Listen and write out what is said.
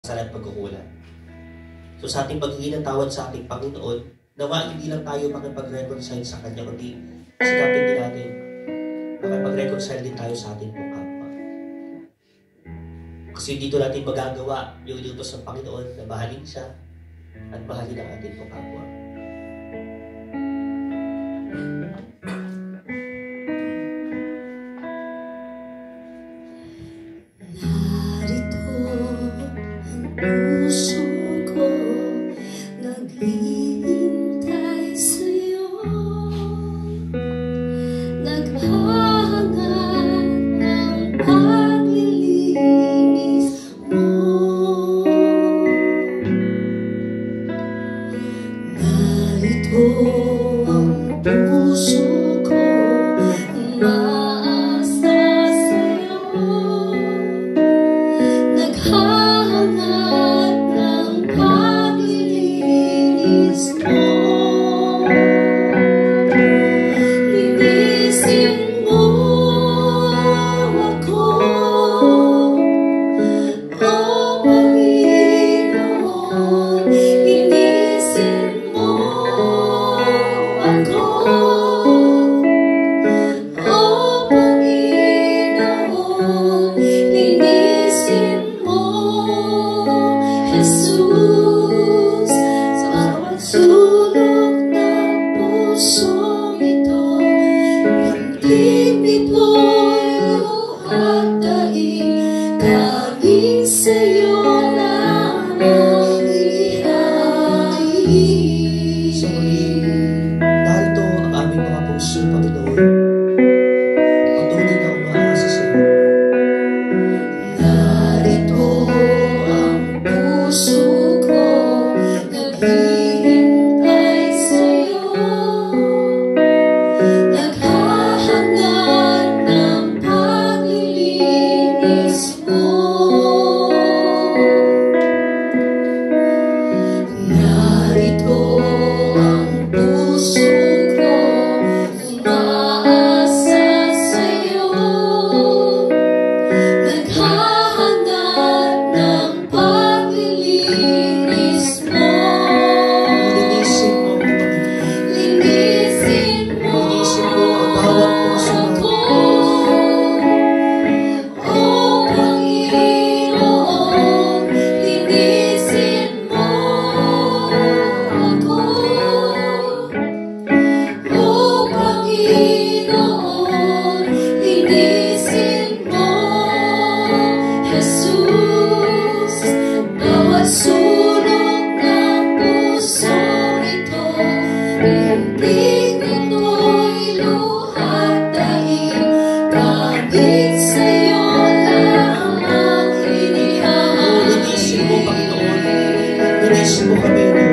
at pagkukulang. So sa ating paghingi ng tawad sa ating Panginoon, nawa hindi lang tayo makipag-reconcile sa Kanya, kundi sikapin din natin makipag-reconcile din tayo sa ating kapwa. Kasi dito natin magagawa yung inutos ng Panginoon na mahalin siya at mahalin ang ating kapwa. Puso ko naghihintay sa'yo, naghahanap ng paglilinis mo. Narito ang puso ko, umaasa sa'yo, naghahanap ng paglilinis mo. Linisin mo ako, O Panginoon. Linisin mo ako, O Panginoon. Linisin mo, Jesus, sa bawat sulok ng pusong ito. Hindi ito'y luhat daig, tanging sa'yo lamang ihain. Sa muli, narito ang aming mga puso, Panginoon. Patuloy na umaasa sa iyo. Narito ang puso ko, naghihintay sa'yo, naghahanap ng paglilinis mo. Narito ang puso ko, umaasa sa'yo, naghahanap ng paglilinis mo. Linisin mo, Panginoon. Linisin mo Linisin mo ang bawat puso ako, namin. O Panginoon. Linisin mo ako, O Panginoon. Linisin mo, Jesus, bawat sulok ng pusong ito. Imbig ito'y luhat daig, tanging sa'yo lamang Linisin mo, inihain. Panginoon. Linisin mo kami, Diyos.